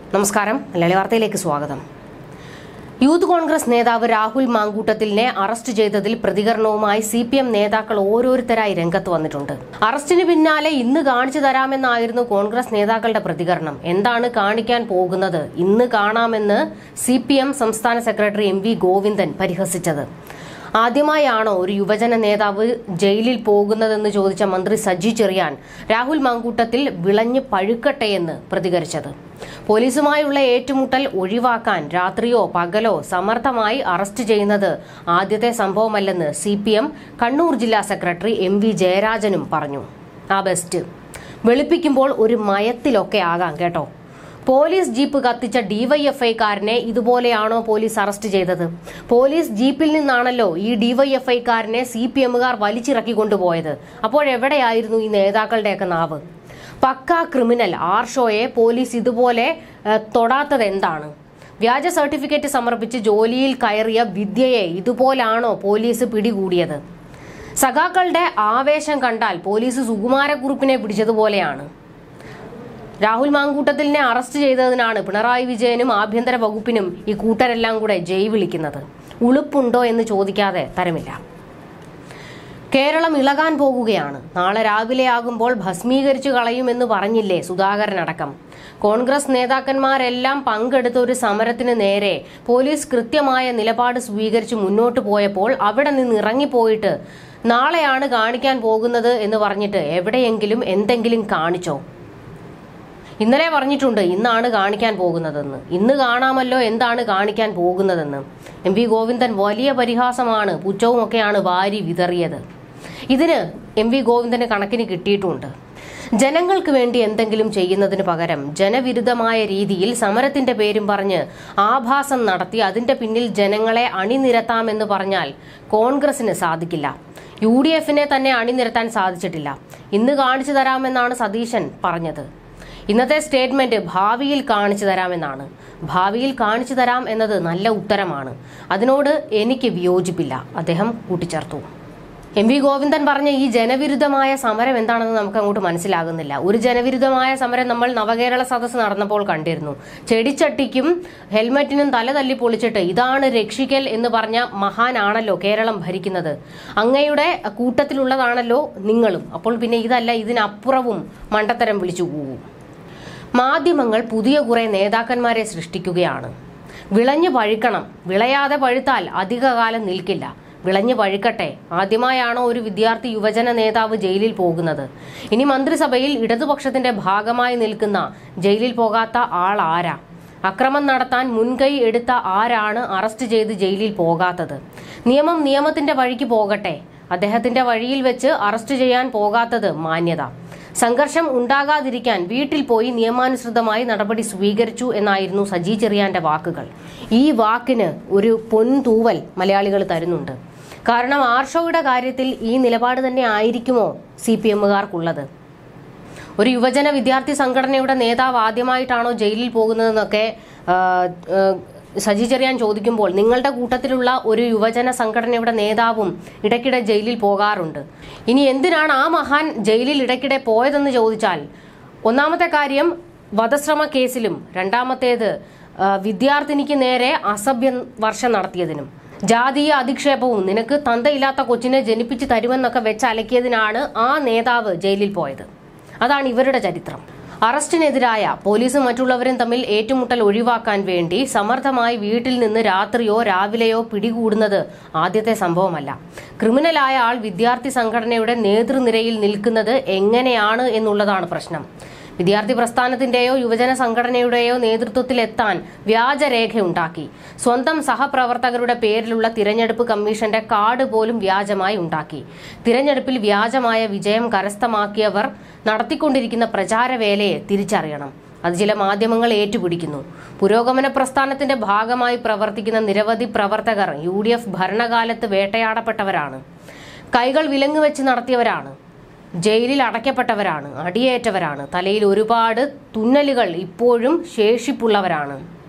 നമസ്കാരം, മലയാളി വാർത്തയിലേക്ക് സ്വാഗതം. യൂത്ത് കോൺഗ്രസ് നേതാവ് രാഹുൽ മാങ്കൂട്ടത്തിലിനെ അറസ്റ്റ് ചെയ്തതിൽ പ്രതികരണവുമായി CPM നേതാക്കൾ ഓരോരുത്തരായി രംഗത്ത് വന്നിട്ടുണ്ട്. അറസ്റ്റിന് പിന്നാലെ ഇന്ന് കാണിച്ചു തരാമെന്നായിരുന്നു കോൺഗ്രസ് നേതാക്കളുടെ പ്രതികരണം. എന്താണ് കാണിക്കാൻ പോകുന്നത്? ഇന്ന് കാണാമെന്ന് CPM സംസ്ഥാന സെക്രട്ടറി MV ഗോവിന്ദൻ പരിഹസിച്ചത്. ആദ്യമായാണോ ഒരു യുവജന നേതാവ് ജയിലിൽ പോകുന്നതെന്ന് ചോദിച്ച മന്ത്രി സജി ചെറിയാൻ രാഹുൽ മാങ്കൂട്ടത്തിൽ വിളഞ്ഞ് പഴുക്കട്ടെയെന്ന് പ്രതികരിച്ചത്. പോലീസുമായുള്ള ഏറ്റുമുട്ടൽ ഒഴിവാക്കാൻ രാത്രിയോ പകലോ സമർത്ഥമായി അറസ്റ്റ് ചെയ്യുന്നത് ആദ്യത്തെ സംഭവമല്ലെന്ന് CPM കണ്ണൂർ ജില്ലാ സെക്രട്ടറി MV ജയരാജനും പറഞ്ഞു. ആ ബെസ്റ്റ് വെളുപ്പിക്കുമ്പോൾ ഒരു മയത്തിലൊക്കെ ആകാം കേട്ടോ. പോലീസ് ജീപ്പ് കത്തിച്ച DYFIക്കാരനെ ഇതുപോലെയാണോ പോലീസ് അറസ്റ്റ് ചെയ്തത്? പോലീസ് ജീപ്പിൽ നിന്നാണല്ലോ ഈ DYFIക്കാരനെ CPMകാർ വലിച്ചിറക്കിക്കൊണ്ടുപോയത്. അപ്പോഴെവിടെയായിരുന്നു ഈ നേതാക്കളുടെയൊക്കെ നാവ്? പക്കാ ക്രിമിനൽ ആർഷോയെ പോലീസ് ഇതുപോലെ തൊടാത്തത് എന്താണ്? വ്യാജ സർട്ടിഫിക്കറ്റ് സമർപ്പിച്ച് ജോലിയിൽ കയറിയ വിദ്യയെ ഇതുപോലാണോ പോലീസ് പിടികൂടിയത്? സഖാക്കളുടെ ആവേശം കണ്ടാൽ പോലീസ് സുകുമാരക്കുറുപ്പിനെ പിടിച്ചതുപോലെയാണ്. രാഹുൽ മാങ്കൂട്ടത്തിലിനെ അറസ്റ്റ് ചെയ്തതിനാണ് പിണറായി വിജയനും ആഭ്യന്തര വകുപ്പിനും ഈ കൂട്ടരെല്ലാം കൂടെ ജയ് വിളിക്കുന്നത്. ഉളുപ്പുണ്ടോ എന്ന് ചോദിക്കാതെ തരമില്ല. കേരളം ഇളകാൻ പോകുകയാണ്. നാളെ രാവിലെയാകുമ്പോൾ ഭസ്മീകരിച്ചു കളയുമെന്ന് പറഞ്ഞില്ലേ സുധാകരനടക്കം. കോൺഗ്രസ് നേതാക്കന്മാരെല്ലാം പങ്കെടുത്ത ഒരു സമരത്തിന് നേരെ പോലീസ് കൃത്യമായ നിലപാട് സ്വീകരിച്ച് മുന്നോട്ട് പോയപ്പോൾ അവിടെ നിന്ന് ഇറങ്ങിപ്പോയിട്ട് നാളെയാണ് കാണിക്കാൻ പോകുന്നത് എന്ന് പറഞ്ഞിട്ട് എവിടെയെങ്കിലും എന്തെങ്കിലും കാണിച്ചോ? ഇന്നലെ പറഞ്ഞിട്ടുണ്ട് ഇന്നാണ് കാണിക്കാൻ പോകുന്നതെന്ന്. ഇന്ന് കാണാമല്ലോ എന്താണ് കാണിക്കാൻ പോകുന്നതെന്ന്. MV ഗോവിന്ദൻ വലിയ പരിഹാസമാണ്, പുച്ഛവുമൊക്കെയാണ് വാരി വിതറിയത്. ഇതിന് MV ഗോവിന്ദന് കണക്കിന് കിട്ടിയിട്ടുമുണ്ട്. ജനങ്ങൾക്ക് വേണ്ടി എന്തെങ്കിലും ചെയ്യുന്നതിന് പകരം ജനവിരുദ്ധമായ രീതിയിൽ സമരത്തിന്റെ പേരും പറഞ്ഞ് ആഭാസം നടത്തി അതിന്റെ പിന്നിൽ ജനങ്ങളെ അണിനിരത്താമെന്ന് പറഞ്ഞാൽ കോൺഗ്രസിന് സാധിക്കില്ല. UDFനെ തന്നെ അണിനിരത്താൻ സാധിച്ചിട്ടില്ല. ഇന്ന് കാണിച്ചു തരാമെന്നാണ് സതീശൻ പറഞ്ഞത്. ഇന്നത്തെ സ്റ്റേറ്റ്മെന്റ് ഭാവിയിൽ കാണിച്ചു തരാമെന്നാണ്. ഭാവിയിൽ കാണിച്ചു തരാം എന്നത് നല്ല ഉത്തരമാണ്. അതിനോട് എനിക്ക് വിയോജിപ്പില്ല, അദ്ദേഹം കൂട്ടിച്ചേർത്തു. MV ഗോവിന്ദൻ പറഞ്ഞ ഈ ജനവിരുദ്ധമായ സമരം എന്താണെന്ന് നമുക്ക് അങ്ങോട്ട് മനസ്സിലാകുന്നില്ല. ഒരു ജനവിരുദ്ധമായ സമരം നമ്മൾ നവകേരള സദസ്സ് നടന്നപ്പോൾ കണ്ടിരുന്നു. ചെടിച്ചട്ടിക്കും ഹെൽമറ്റിനും തല തല്ലി പൊളിച്ചിട്ട് ഇതാണ് രക്ഷിക്കൽ എന്ന് പറഞ്ഞ മഹാനാണല്ലോ കേരളം ഭരിക്കുന്നത്. അങ്ങയുടെ കൂട്ടത്തിലുള്ളതാണല്ലോ നിങ്ങളും. അപ്പോൾ പിന്നെ ഇതല്ല, ഇതിനപ്പുറവും മണ്ടത്തരം വിളിച്ചു പോവും. മാധ്യമങ്ങൾ പുതിയ കുറെ നേതാക്കന്മാരെ സൃഷ്ടിക്കുകയാണ്. വിളഞ്ഞു പഴുക്കണം. വിളയാതെ പഴുത്താൽ അധികകാലം നിൽക്കില്ല. വിളഞ്ഞു പഴുക്കട്ടെ. ആദ്യമായാണോ ഒരു വിദ്യാർത്ഥി യുവജന നേതാവ് ജയിലിൽ പോകുന്നത്? ഇനി മന്ത്രിസഭയിൽ ഇടതുപക്ഷത്തിന്റെ ഭാഗമായി നിൽക്കുന്ന ജയിലിൽ പോകാത്ത ആൾ ആരാ? അക്രമം നടത്താൻ മുൻകൈ എടുത്ത ആരാണ് അറസ്റ്റ് ചെയ്ത് ജയിലിൽ പോകാത്തത്? നിയമം നിയമത്തിന്റെ വഴിക്ക് പോകട്ടെ. അദ്ദേഹത്തിന്റെ വഴിയിൽ വെച്ച് അറസ്റ്റ് ചെയ്യാൻ പോകാത്തത് മാന്യത. സംഘർഷം ഉണ്ടാകാതിരിക്കാൻ വീട്ടിൽ പോയി നിയമാനുസൃതമായി നടപടി സ്വീകരിച്ചു എന്നായിരുന്നു സജി ചെറിയാന്റെ വാക്കുകൾ. ഈ വാക്കിന് ഒരു പൊൻതൂവൽ മലയാളികൾ തരുന്നുണ്ട്. കാരണം ആർഷോയുടെ കാര്യത്തിൽ ഈ നിലപാട് തന്നെ ആയിരിക്കുമോ CPMകാർക്കുള്ളത്? ഒരു യുവജന വിദ്യാർത്ഥി സംഘടനയുടെ നേതാവ് ആദ്യമായിട്ടാണോ ജയിലിൽ പോകുന്നതെന്നൊക്കെ സജി ചെറിയാൻ ചോദിക്കുമ്പോൾ നിങ്ങളുടെ കൂട്ടത്തിലുള്ള ഒരു യുവജന സംഘടനയുടെ നേതാവും ഇടയ്ക്കിടെ ജയിലിൽ പോകാറുണ്ട്. ഇനി എന്തിനാണ് ആ മഹാൻ ജയിലിൽ ഇടയ്ക്കിടെ പോയതെന്ന് ചോദിച്ചാൽ, ഒന്നാമത്തെ കാര്യം വധശ്രമ കേസിലും, രണ്ടാമത്തേത് വിദ്യാർത്ഥിനിക്ക് നേരെ അസഭ്യ വർഷം നടത്തിയതിനും, ജാതീയ അധിക്ഷേപവും നിനക്ക് തന്തയില്ലാത്ത കൊച്ചിനെ ജനിപ്പിച്ച് തരുമെന്നൊക്കെ വെച്ച് അലക്കിയതിനാണ് ആ നേതാവ് ജയിലിൽ പോയത്. അതാണ് ഇവരുടെ ചരിത്രം. അറസ്റ്റിനെതിരായ പോലീസും മറ്റുള്ളവരും തമ്മിൽ ഏറ്റുമുട്ടൽ ഒഴിവാക്കാൻ വേണ്ടി സമർത്ഥമായി വീട്ടിൽ നിന്ന് രാത്രിയോ രാവിലെയോ പിടികൂടുന്നത് ആദ്യത്തെ സംഭവമല്ല. ക്രിമിനലായ ആൾ വിദ്യാർത്ഥി സംഘടനയുടെ നേതൃനിരയിൽ നിൽക്കുന്നത് എങ്ങനെയാണ് എന്നുള്ളതാണ് പ്രശ്നം. വിദ്യാർത്ഥി പ്രസ്ഥാനത്തിന്റെയോ യുവജന സംഘടനയുടെയോ നേതൃത്വത്തിലെത്താൻ വ്യാജരേഖയുണ്ടാക്കി. സ്വന്തം സഹപ്രവർത്തകരുടെ പേരിലുള്ള തിരഞ്ഞെടുപ്പ് കമ്മീഷന്റെ കാർഡ് പോലും വ്യാജമായി ഉണ്ടാക്കി. തിരഞ്ഞെടുപ്പിൽ വ്യാജമായ വിജയം കരസ്ഥമാക്കിയവർ നടത്തിക്കൊണ്ടിരിക്കുന്ന പ്രചാരവേലയെ തിരിച്ചറിയണം. അത് ചില മാധ്യമങ്ങൾ ഏറ്റുപിടിക്കുന്നു. പുരോഗമന പ്രസ്ഥാനത്തിന്റെ ഭാഗമായി പ്രവർത്തിക്കുന്ന നിരവധി പ്രവർത്തകർ UDF ഭരണകാലത്ത് വേട്ടയാടപ്പെട്ടവരാണ്. കൈകൾ വിലങ്ങുവെച്ച് നടത്തിയവരാണ്. ജയിലിൽ അടയ്ക്കപ്പെട്ടവരാണ്. അടിയേറ്റവരാണ്. തലയിൽ ഒരുപാട് തുന്നലുകൾ ഇപ്പോഴും ശേഷിപ്പുള്ളവരാണ്.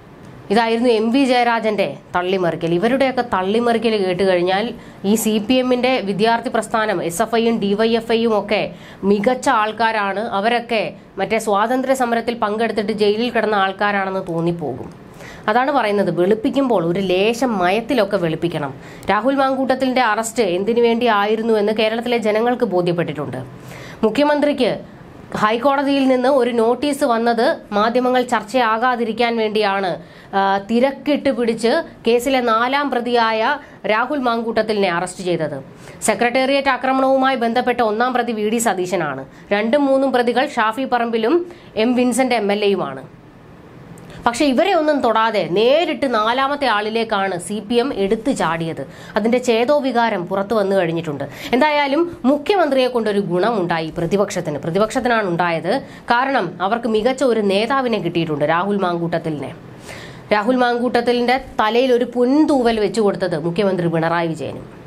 ഇതായിരുന്നു എം വി ജയരാജന്റെ തള്ളിമറിക്കൽ. ഇവരുടെയൊക്കെ തള്ളിമറിക്കൽ കേട്ട് കഴിഞ്ഞാൽ ഈ CPM-ന്റെ വിദ്യാർത്ഥി പ്രസ്ഥാനം, SFIയും DYFIയും ഒക്കെ മികച്ച ആൾക്കാരാണ്, അവരൊക്കെ മറ്റേ സ്വാതന്ത്ര്യ സമരത്തിൽ പങ്കെടുത്തിട്ട് ജയിലിൽ കിടന്ന ആൾക്കാരാണെന്ന് തോന്നിപ്പോകും. അതാണ് പറയുന്നത്, വെളുപ്പിക്കുമ്പോൾ ഒരു ലേശം മയത്തിലൊക്കെ വെളുപ്പിക്കണം. രാഹുൽ മാങ്കൂട്ടത്തിന്റെ അറസ്റ്റ് എന്തിനു വേണ്ടി ആയിരുന്നു എന്ന് കേരളത്തിലെ ജനങ്ങൾക്ക് ബോധ്യപ്പെട്ടിട്ടുണ്ട്. മുഖ്യമന്ത്രിക്ക് ഹൈക്കോടതിയിൽ നിന്ന് ഒരു നോട്ടീസ് വന്നത് മാധ്യമങ്ങൾ ചർച്ചയാകാതിരിക്കാൻ വേണ്ടിയാണ് തിരക്കിട്ട് പിടിച്ച് കേസിലെ 4ാം പ്രതിയായ രാഹുൽ മാങ്കൂട്ടത്തിലിനെ അറസ്റ്റ് ചെയ്തത്. സെക്രട്ടേറിയറ്റ് ആക്രമണവുമായി ബന്ധപ്പെട്ട 1ാം പ്രതി VD സതീശനാണ്. 2ഉം 3ഉം പ്രതികൾ ഷാഫി പറമ്പിലും M വിൻസെന്റ് MLAയുമാണ്. പക്ഷെ ഇവരെ ഒന്നും തൊടാതെ നേരിട്ട് 4ാമത്തെ ആളിലേക്കാണ് CPM എടുത്തു ചാടിയത്. അതിന്റെ ചേതോവികാരം പുറത്തു വന്നു കഴിഞ്ഞിട്ടുണ്ട്. എന്തായാലും മുഖ്യമന്ത്രിയെ കൊണ്ടൊരു ഗുണമുണ്ടായി പ്രതിപക്ഷത്തിനാണ് ഉണ്ടായത്. കാരണം അവർക്ക് മികച്ച ഒരു നേതാവിനെ കിട്ടിയിട്ടുണ്ട്, രാഹുൽ മാങ്കൂട്ടത്തിലിനെ. രാഹുൽ മാങ്കൂട്ടത്തിലിന്റെ തലയിൽ ഒരു പൊൻതൂവൽ വെച്ചു കൊടുത്തത് മുഖ്യമന്ത്രി പിണറായി വിജയനും.